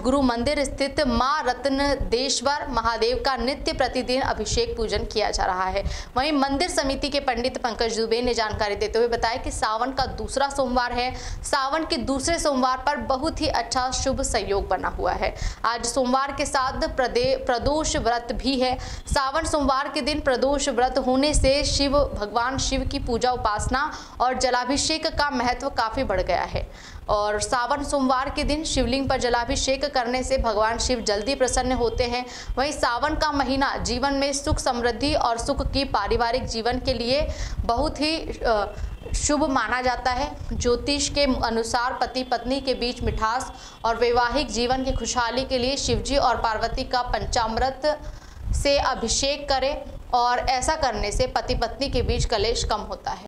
गुरु मंदिर स्थित मां रत्नदेश्वर महादेव का नित्य प्रतिदिन अभिषेक पूजन किया जा रहा है। वहीं मंदिर समिति के पंडित पंकज दुबे ने जानकारी देते हुए बताया कि सावन का दूसरा सोमवार है। सावन के दूसरे सोमवार पर बहुत ही अच्छा शुभ संयोग बना हुआ है। आज सोमवार के साथ प्रदोष व्रत भी है। सावन सोमवार के दिन प्रदोष व्रत होने से भगवान शिव की पूजा उपासना और जलाभिषेक का महत्व काफी बढ़ गया है और सावन सोमवार के दिन शिवलिंग पर जलाभिषेक करने से भगवान शिव जल्दी प्रसन्न होते हैं। वहीं सावन का महीना जीवन में सुख समृद्धि और सुख की पारिवारिक जीवन के लिए बहुत ही शुभ माना जाता है। ज्योतिष के अनुसार पति पत्नी के बीच मिठास और वैवाहिक जीवन की खुशहाली के लिए शिवजी और पार्वती का पंचामृत से अभिषेक करें और ऐसा करने से पति पत्नी के बीच कलेश कम होता है।